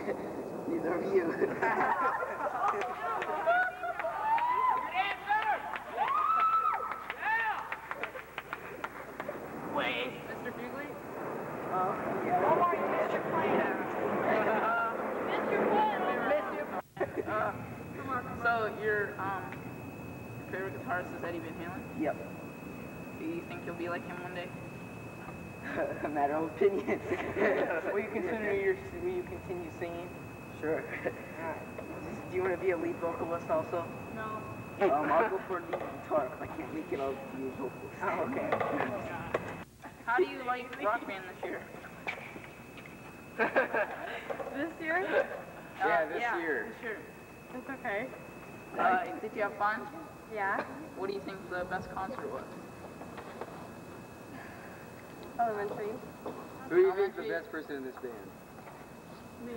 Neither of you. Wait, Mr. Fugly? Yeah. Oh, my, Mr. Plant. So your favorite guitarist is Eddie Van Halen? Yep. Do you think you'll be like him one day? A matter of opinion. Will you continue singing? Sure. Do you want to be a lead vocalist also? No. I'll go for lead guitar because I can't make it all the vocals. Oh, okay. How do you like Rock Band this year? This year? This year. It's okay. Did you have fun? Yeah. What do you think the best concert was? Elementary. Who do you think is the best person in this band? Me.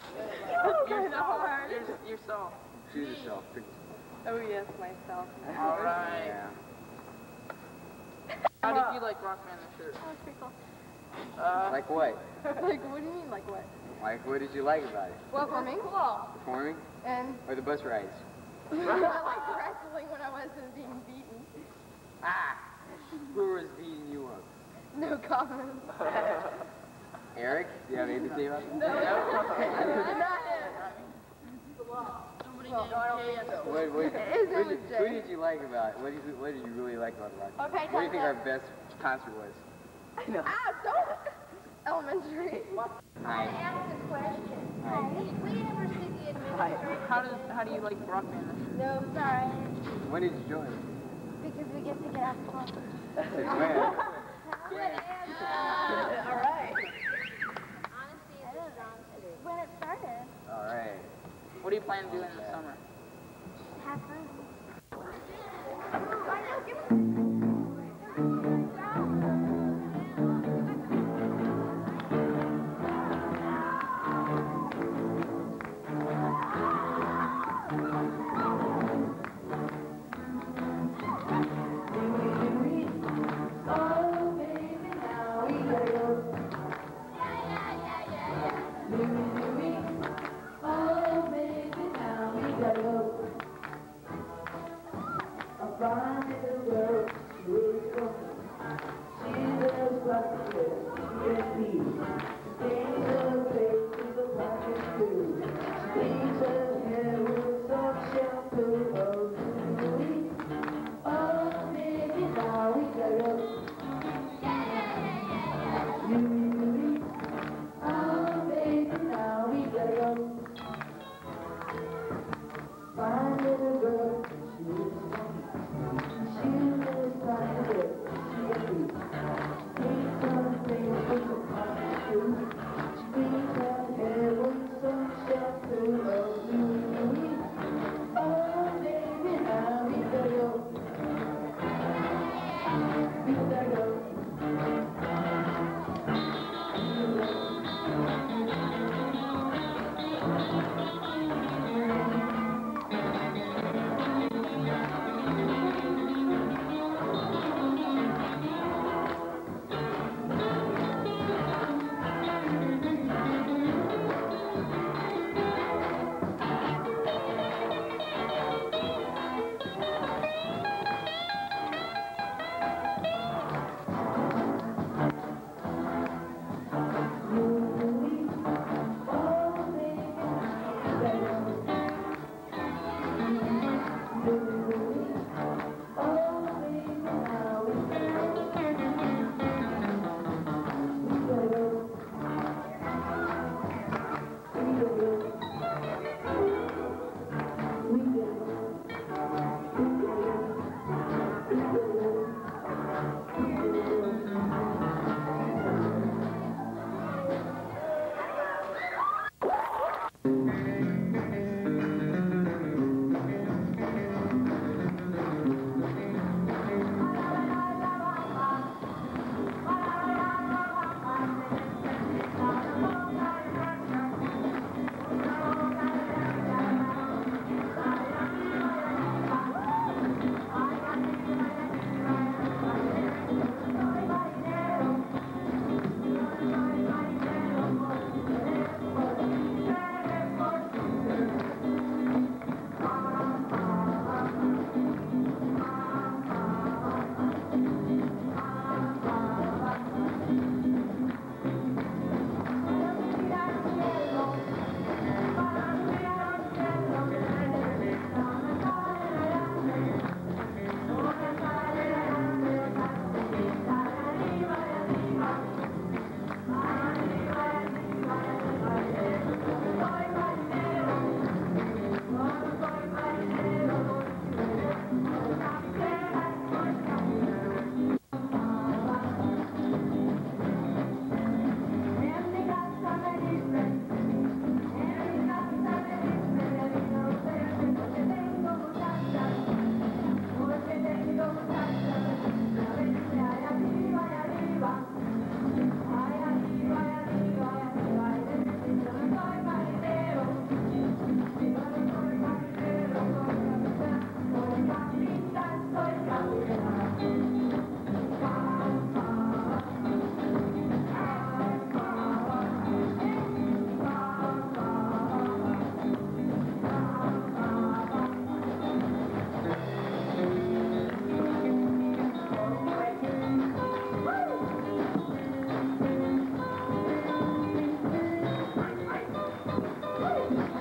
Yourself. Choose yourself. Oh yes, myself. All right. Yeah. How did you like Rock Band this year? Oh, it's pretty cool. Like what? Like, what do you mean, like what? Like what did you like about it? Well, for me, cool. Performing? And Or the bus rides? I like wrestling when I wasn't being beaten. Ah! Who was beating you up? No comment. Eric? Do you have anything to say about it? No. Not him. Who did you like about it? What did you really like about Rock Band? Okay, What do you think our best concert was? Don't. Elementary. Hi. Ask a question. Did we ever see the administration? How do you like Rock Band this year? No, sorry. When did you join? Because we get to get out the clock. When? Good answer. All right. Honesty is a strong suit. When it started. All right. What do you plan to do in the summer? Have fun.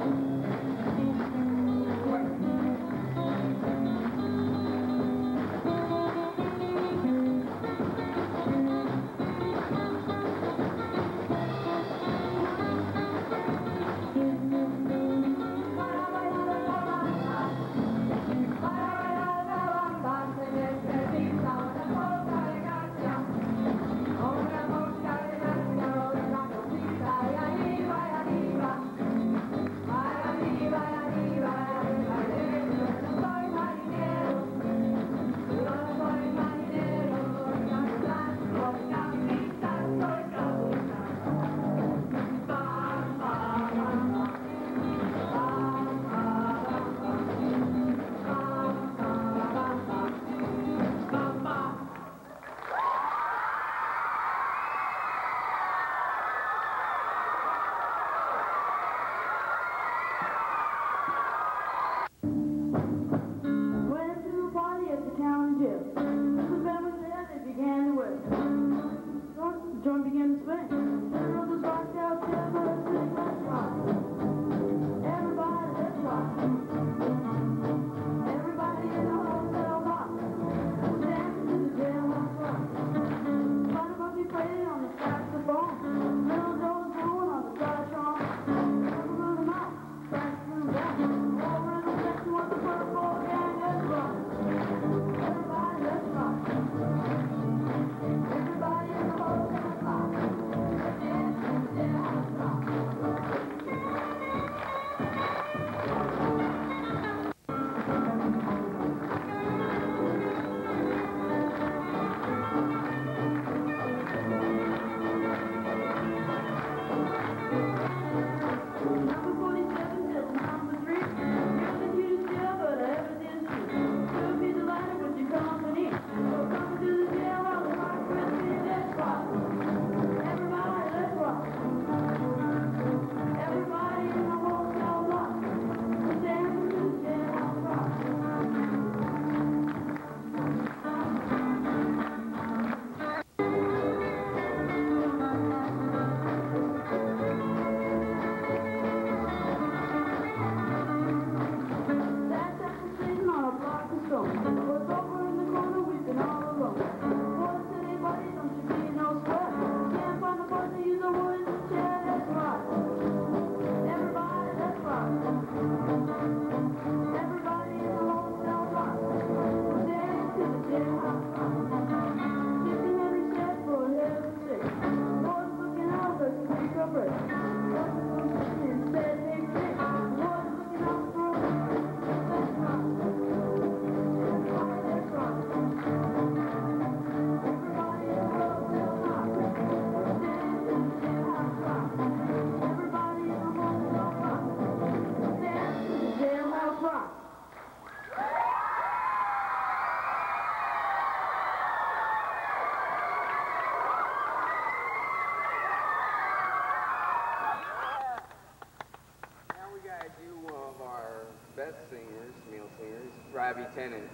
Robbie Tennant.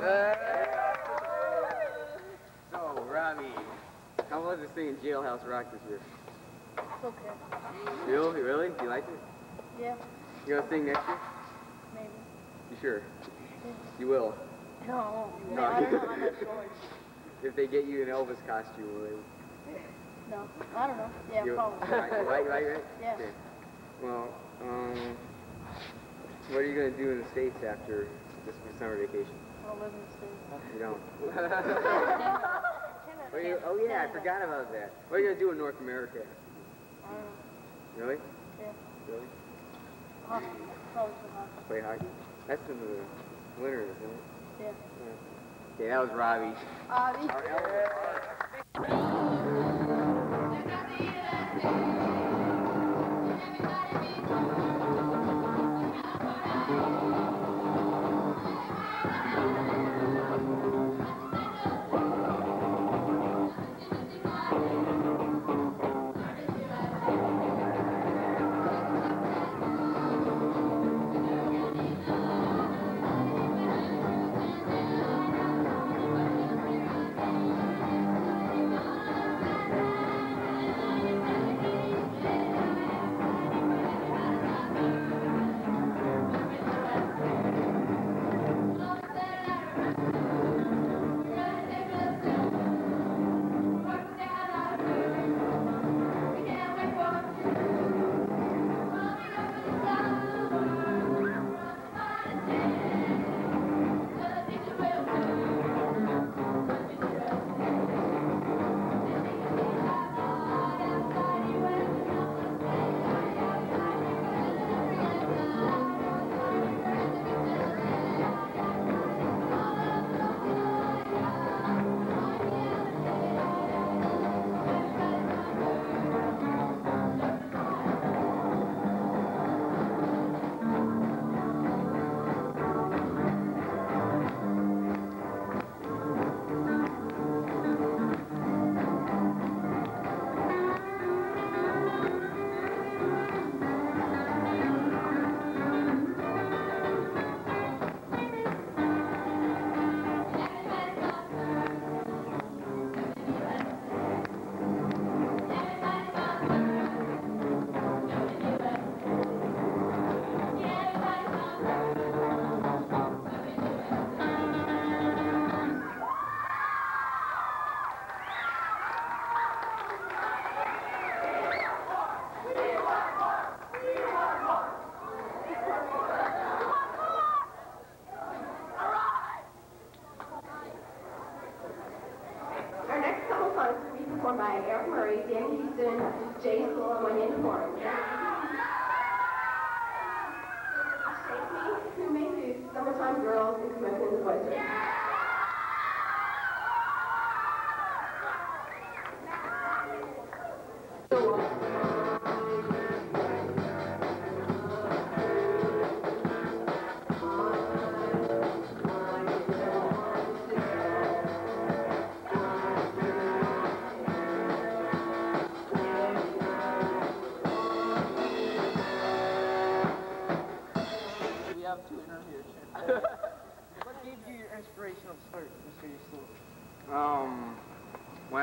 So, Robbie, how was it singing Jailhouse Rock this year? It's okay. Really? Do you like it? Yeah, You gonna sing next year? maybe. You sure? You will? No, No. I don't know. I'm not sure. If they get you an Elvis costume, will they? No, I don't know. Yeah, You- probably. right? Yeah. Okay. Well, what are you gonna do in the States after this summer vacation? I'll live in the States. You don't? Canada. Oh yeah, I forgot about that. What are you gonna do in North America? I don't know. Really? Yeah. Really? Hockey. Probably some hockey. Play hockey? That's in the winter, isn't it? Yeah. Okay, that was Robbie.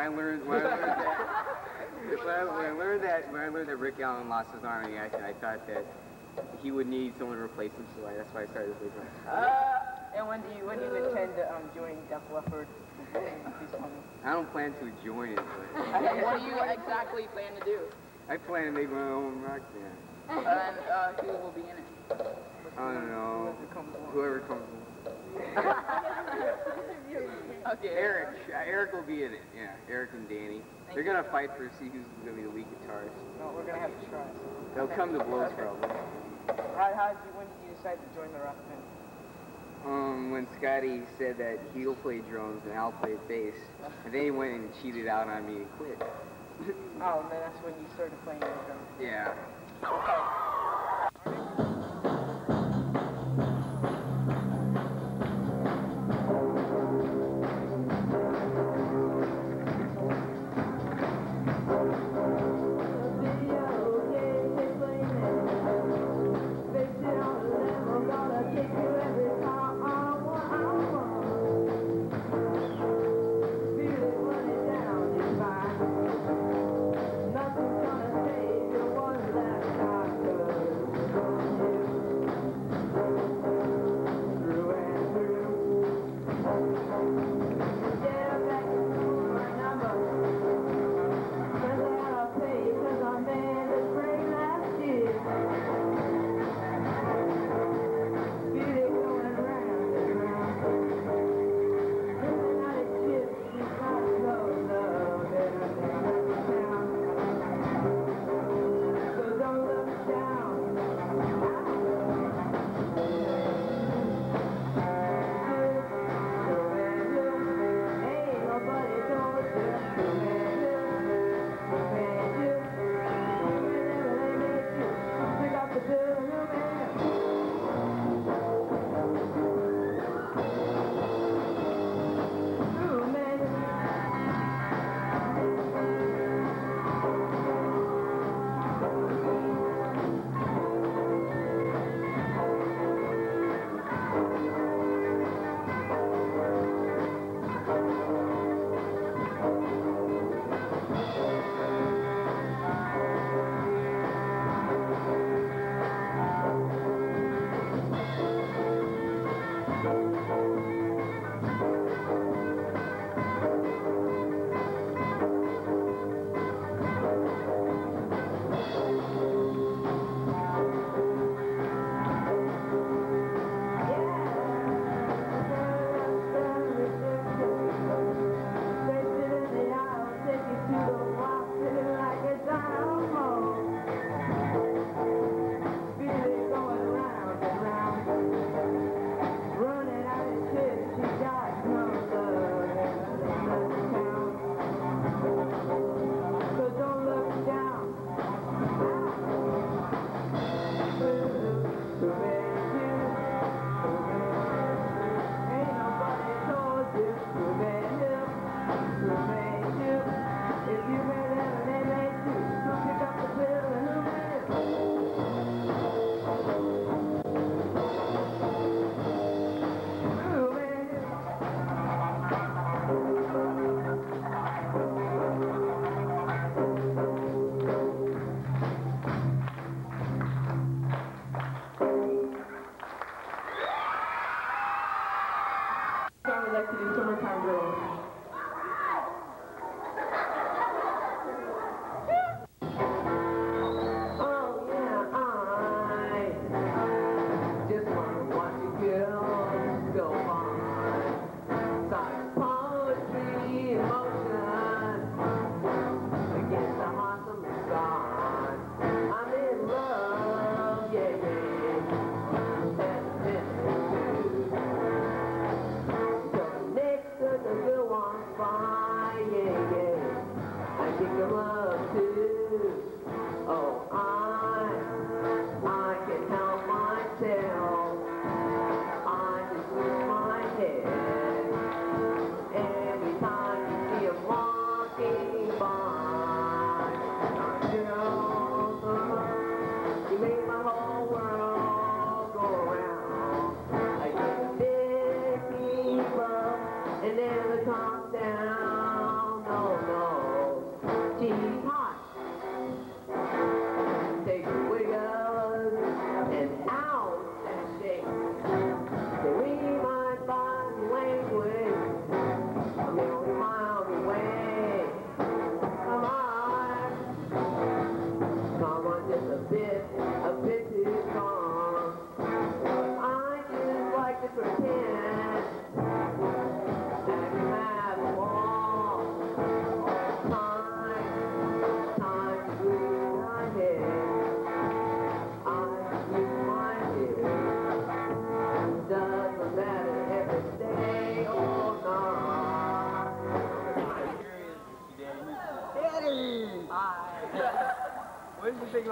I learned that Rick Allen lost his army, I thought that he would need someone to replace him, so that's why I started to play drums. And when do you intend to join Def Leppard? I don't plan to join it, but What do you exactly plan to do? I plan to make my own rock band. And who will be in it? I don't know. Whoever comes in. Okay. Eric will be in it. Yeah, Eric and Danny. They're gonna fight for see who's gonna be the lead guitarist. No, we're gonna have to try. They'll come to blows probably. When did you decide to join the rock band? When Scotty said that he'll play drums and I'll play bass, and then he went and cheated out on me and quit. Oh, and then that's when you started playing the drums. Yeah. Nothing's gonna save the ones that got good.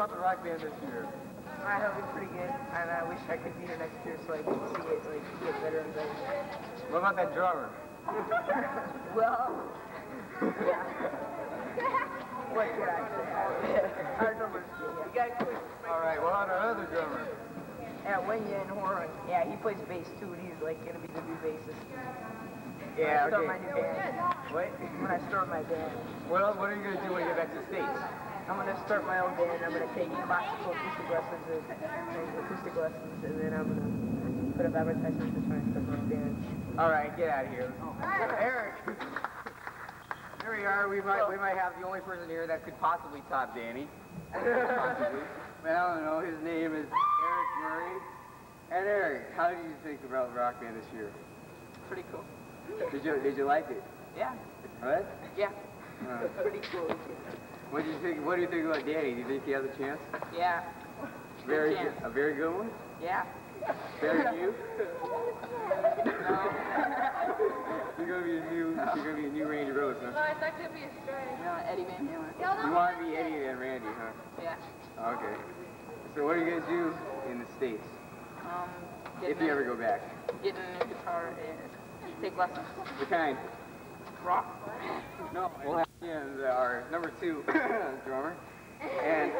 about the rock band this year? I hope it's pretty good, and I wish I could be here next year so I could see it like get better and better. What about that drummer? Well, yeah. What could I say? Our drummer's good. You got quick. All right, well, on our other drummer. Yeah, Wenya and Horan. Yeah, he plays bass too, and he's like gonna be the new bassist. Yeah, Start okay. my new band. What? When I start my band, What are you going to do when you get back to the States? I'm gonna start my own band. I'm gonna take classical acoustic lessons and then I'm gonna put up advertisements to try and start my own band. All right, get out of here. Eric. There we are. We might have the only person here that could possibly top Danny. Possibly. But I don't know. His name is Eric Murray. And Eric, how did you think about Rock Band this year? Pretty cool. Did you like it? Yeah. What? Yeah. Pretty cool. What do you think? What do you think about Danny? Do you think he has a chance? Yeah. Very, chance. a very good one. Yeah. Very few. No. You're gonna be a new Randy Rose, huh? No, it's not gonna be a stray. Eddie Van Halen. You want to be Eddie and Randy, huh? Yeah. Okay. So what are you gonna do in the States if you ever go back? Get a new guitar and take lessons. What kind? Rock. No, we'll have our number 2 drummer and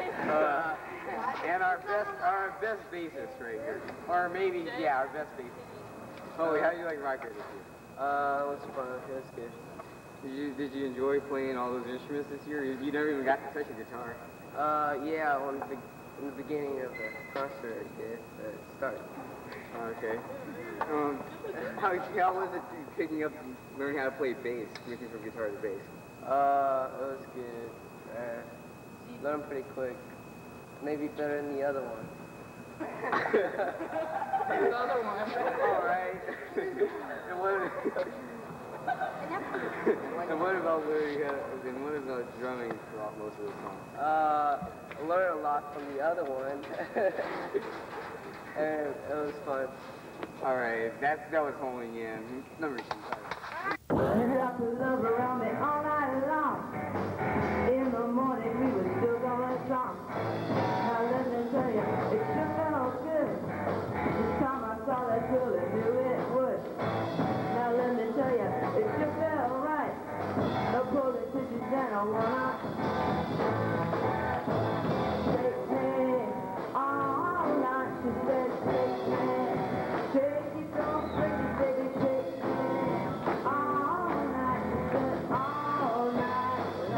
our best bassist right here, or maybe our best bassist. Holy, how do you like Rock Band this year? It was fun. It was good. Did you enjoy playing all those instruments this year? You never even got to touch a guitar. Yeah, in the beginning of the concert, I did start. Okay. How was it picking up, learning how to play bass, switching from guitar to bass? It was good. Learned pretty quick. Maybe better than the other one. The other one. All right. And what about learning and what about drumming throughout most of the song? Learned a lot from the other one. And it was fun. All right, that was holding in. Number 2. You got to love around me all night long. In the morning we were still going strong. Now let me tell you, it sure felt good. This time I saw that girl and knew it would. Now let me tell you, it sure felt right. No politicians and I wanna take me all night. She said, take me, take it, don't break it, baby, take me all night. She said, all night.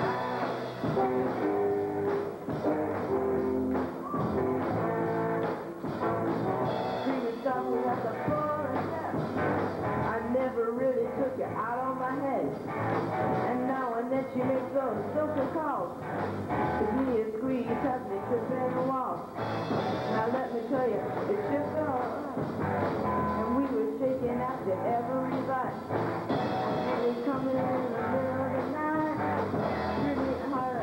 Screaming softly at the forest. I never really took you out on my head. And now and then she makes those social calls. To me a squeeze has me tripping the wall. Now let me tell you, it sure felt right. And we were shaking after every bite. She was coming in the middle of the night. Really hard.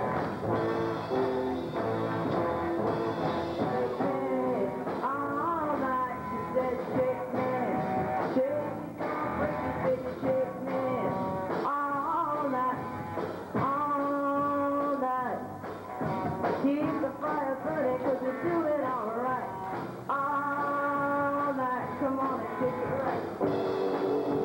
Shake me all night. She said, shake me. Shake me, don't break it, baby, shake me. All night. All night. Keep the fire burning, 'cause you're doing all right. All night. Come on and shake it right.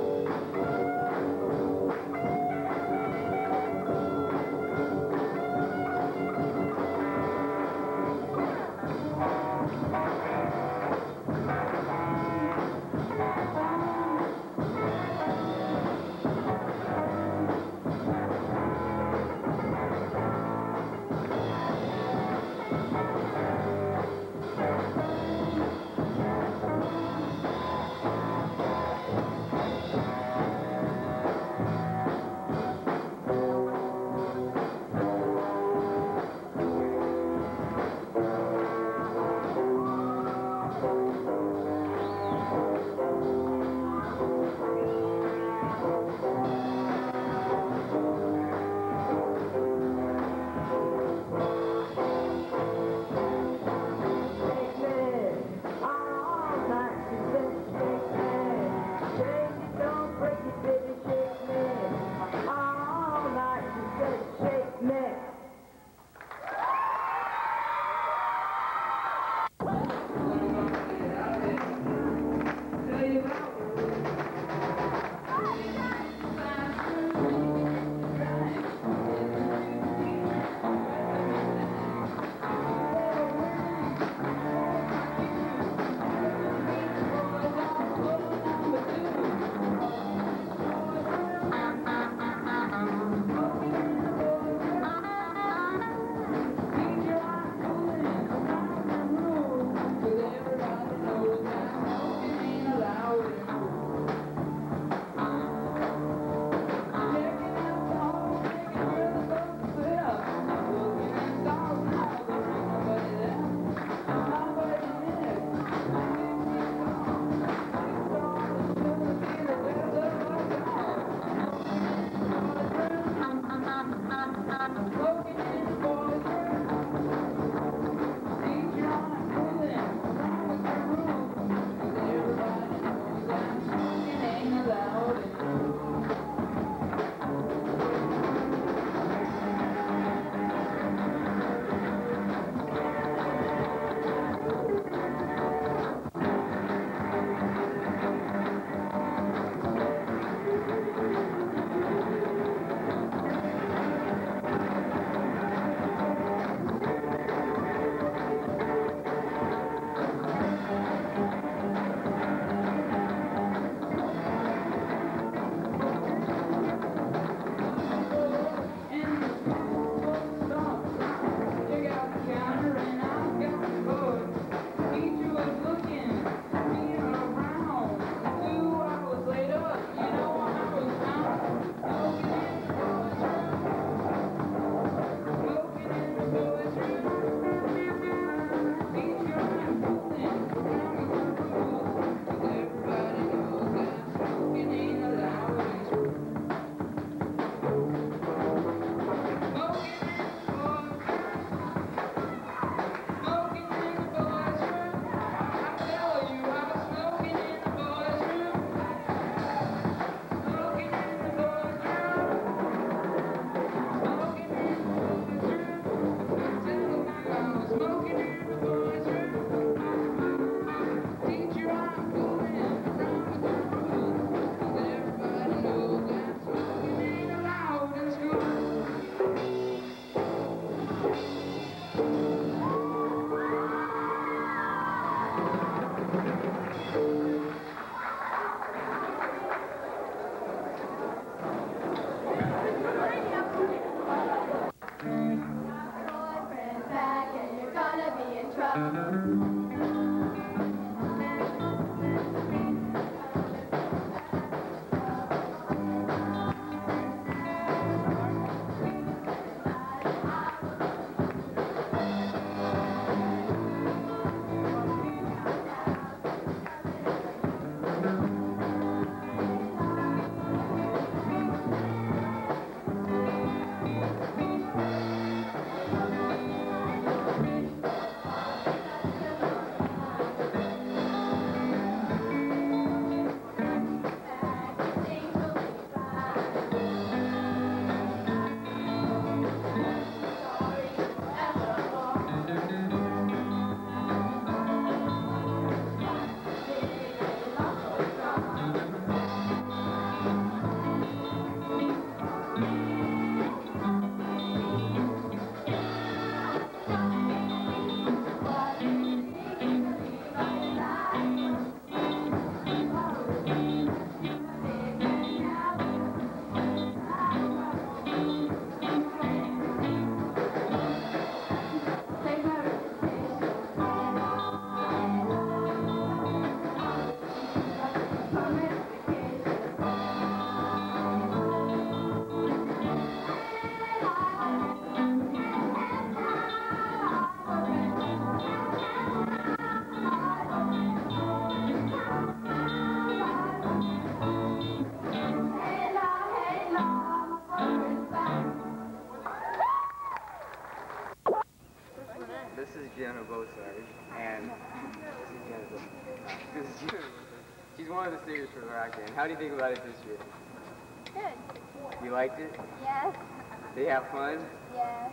She's one of the singers for the rock band. How do you think about it this year? Good. You liked it? Yes. Did you have fun? Yes.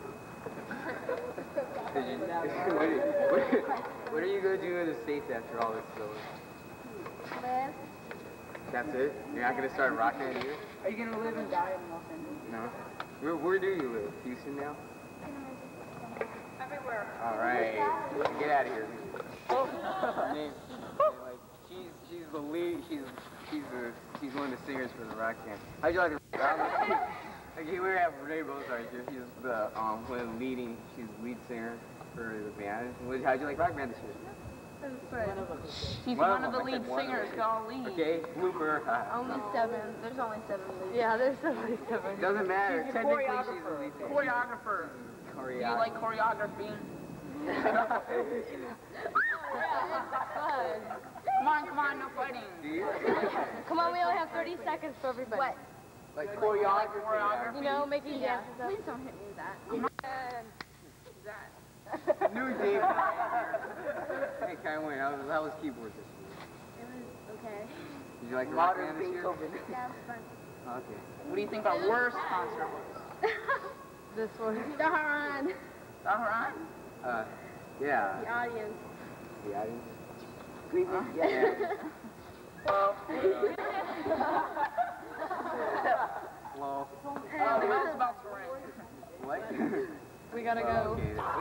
What are you going to do in the States after all this is over? Live. That's it? You're not going to start rocking it here? Are you gonna live and die in Los Angeles? No. Where do you live? Houston now? Everywhere. All right. Get out of here. Name, like, she's the lead. She's one of the singers for the rock band. How'd you like the rock band? Like, we have Renee Bozart here. She's the one of the leading. She's the lead singer for the band. How'd you like rock band this year? She's one of the lead singers. Golly. Okay, blooper. Only 7. There's only 7 leads. Yeah, there's somebody. Doesn't matter. Technically, she's the lead singer. Choreographer. Do you like choreography? Come on, no fighting. Do you? Come on, we only have 30 seconds for everybody. What? Like choreography. You know, making dances. Please don't hit me with that. New Dave. Hey, Kyle, how was keyboard this year? It was okay. Did you like the rock band this year? Yeah, it was fun. Okay. What do you think our worst concert was? This one. Daharan. Saharan? Yeah. The audience. The audience? Yeah. Well, Tell us about Saharan. what? We gotta go. Okay.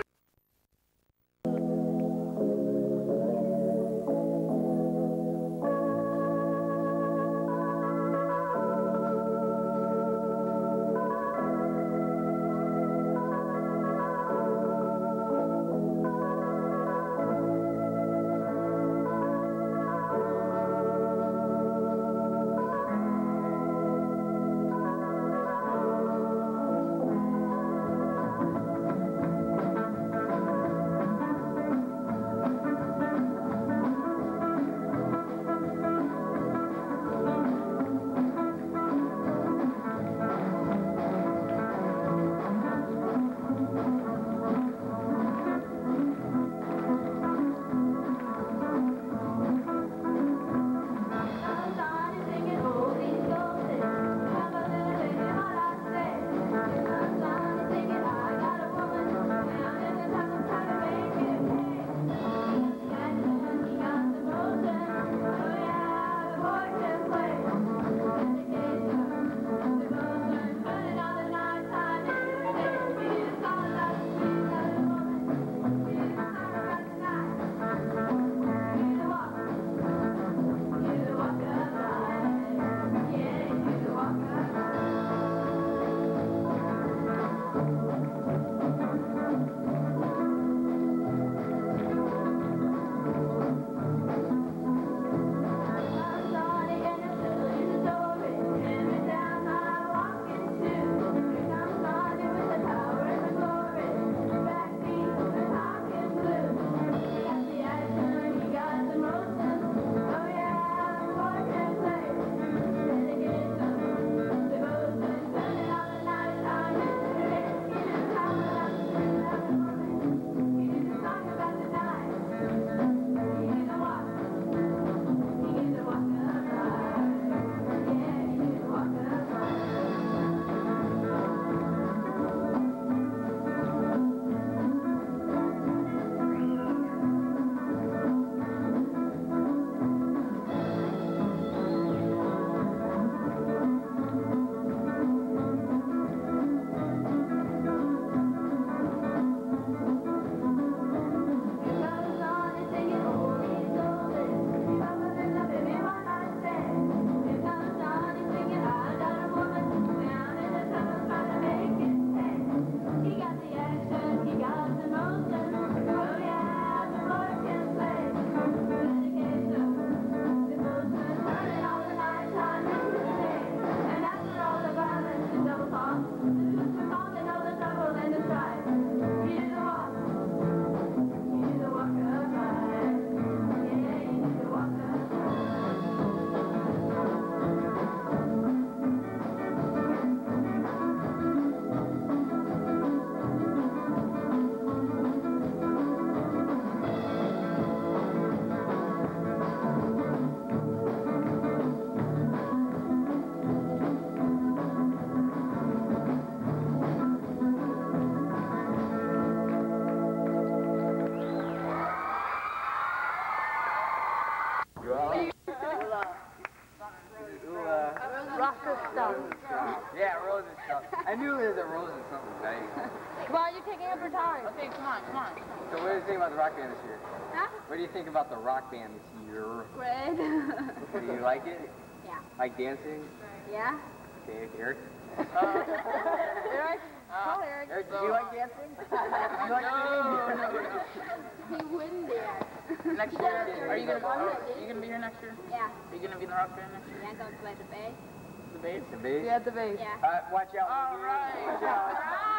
Okay, come on, come on. So what do you think about the rock band this year? Huh? What do you think about the rock band this year? Red. Do you like it? Yeah. Like dancing? Yeah? Okay, Eric? Eric? Call Eric. Eric, do you like dancing? Do you like singing? He wouldn't dance. Next year, are you gonna be here next year? Yeah. Are you gonna be in the rock band next year? Yeah, don't play the bass. The bass? The bass? Yeah, the bass. Yeah. Watch out. All right. Watch out.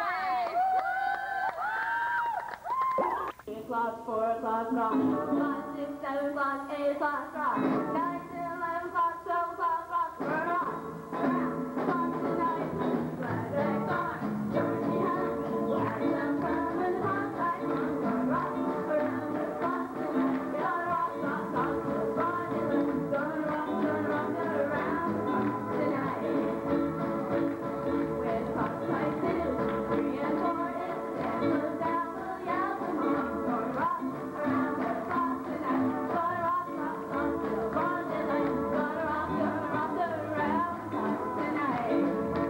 Right. 3 o'clock, 4 o'clock, rock. 5, 6, 7 o'clock, 8 o'clock, rock. 9, 10, 11 o'clock, 12 o'clock, rock. Rock, rock. Rock tonight. Glad they are. Join me home. Watch them come and rock like one. Gonna rock around the clock tonight. Gonna rock, rock, rock till Friday night. Gonna rock around the clock tonight. With clocks like 2, 3, and 4, it's 10 goes down, we'll yell them on. Gonna rock around the clock tonight. Gonna rock, rock, rock till Friday night. Gonna rock around the clock tonight.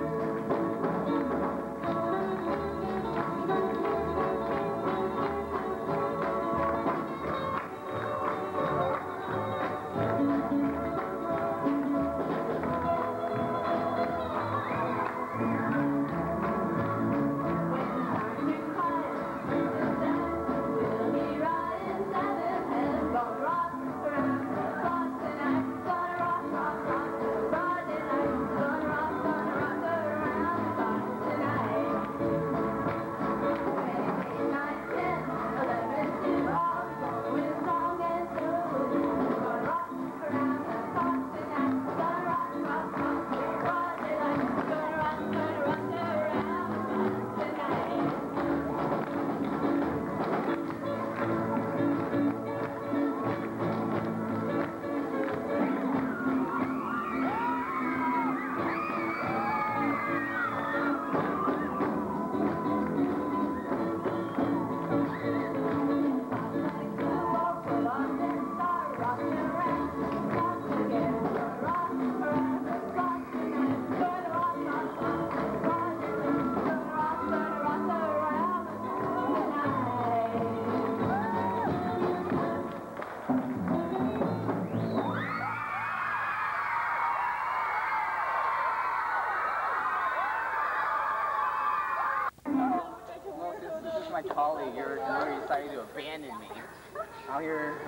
Well, this is my colleague. You're decided to abandon me. How did you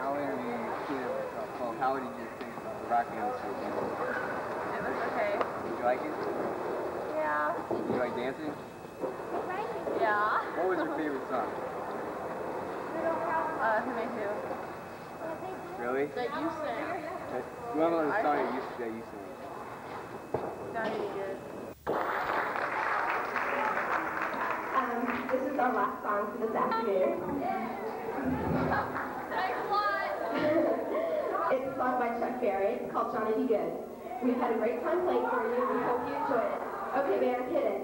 think about the rock band this weekend? It was okay. Did you like it? Yeah. Did you like dancing? Yeah. What was your favorite song? Who made who? Really? That you sang. What was the song that you sang? Sounded good. This is our last song for this afternoon. Thanks a lot. It's a song by Chuck Berry. It's called Johnny Be Good. We've had a great time playing for you. We hope you enjoy it. Okay, band, hit it.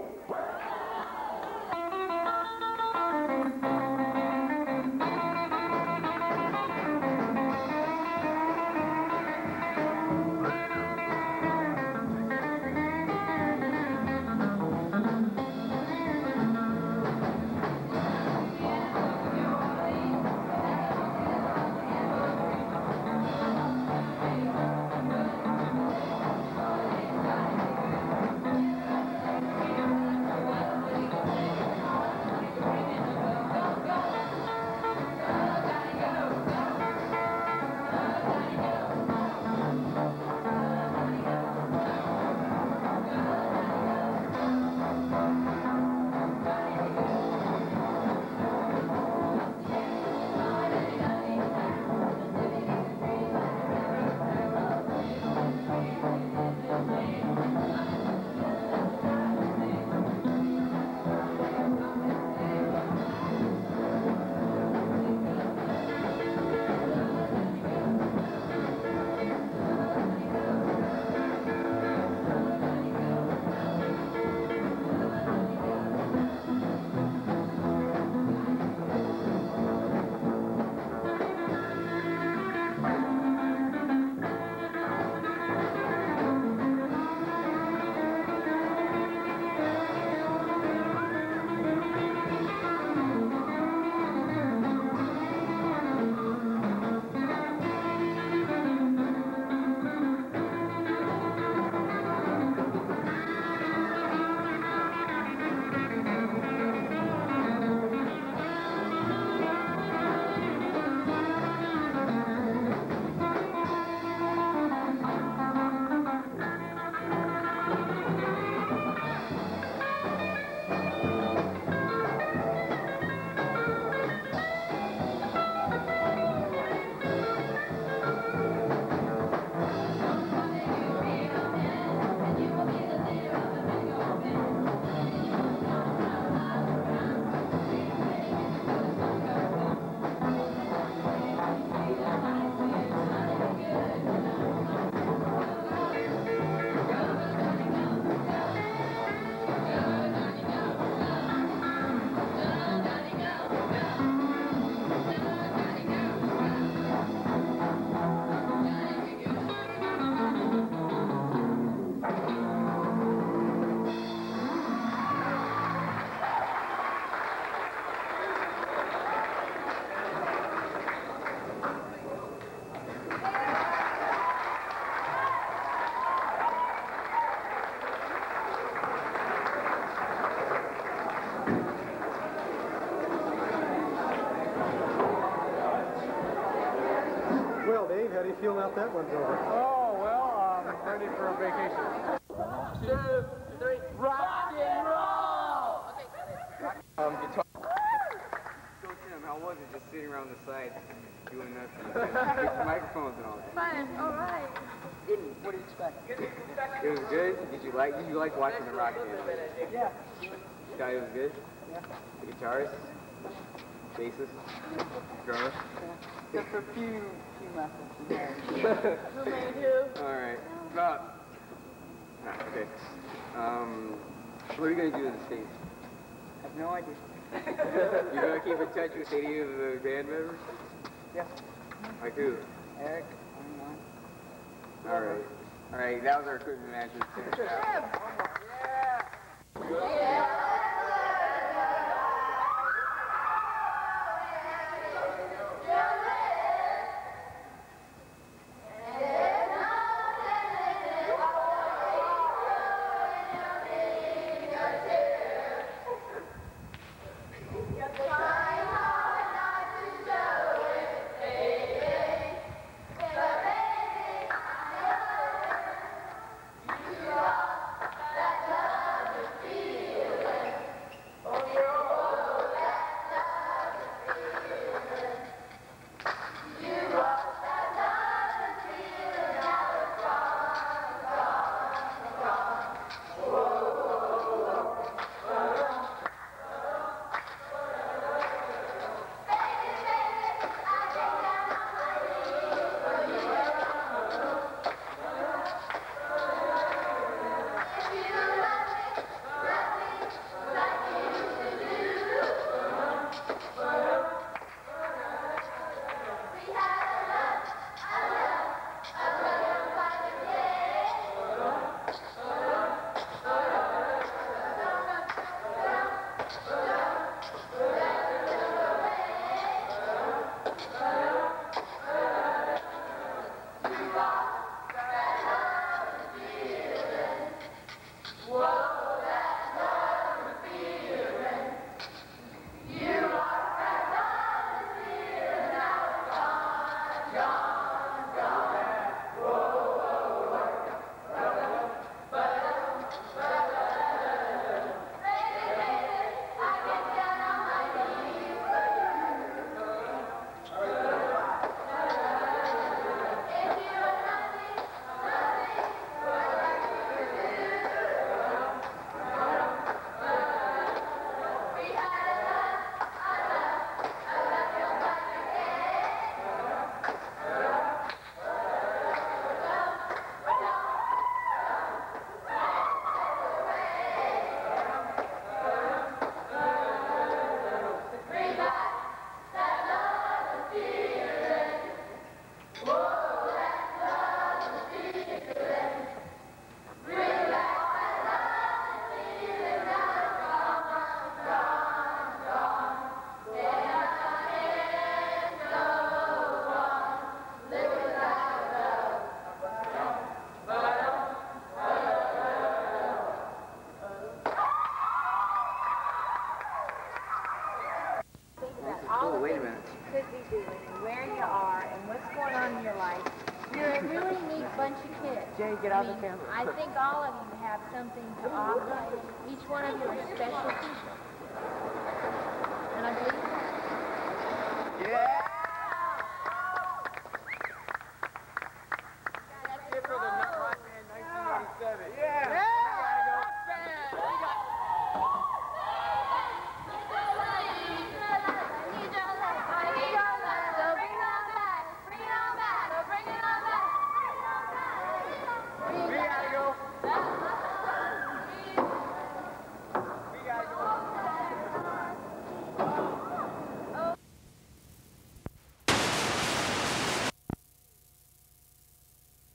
Well, Dave, how do you feel now that one's over? Oh, well, I'm ready for a vacation. 1, 2, 3, rock and roll! Guitar. So Tim, how was it just sitting around the side doing nothing? Get the microphones and all that. Fine, all right. What do you expect? It was good. Did you like watching the rock band? Yeah. Guy, it was good. Yeah. The guitarist, bassist, drummer. Except for a few methods. Who made who? All right. Okay. What are you gonna do to the stage? I have no idea. You gonna keep in touch with any of the band members? Yeah. Like who? Eric, All right. All right. That was our equipment manager. All wait a minute. You could be doing, and where you are, and what's going on in your life. You're a really neat bunch of kids. Jay, get out of the camera. I think all of you have something to offer. Each one of you are special people. And I believe that. Yeah!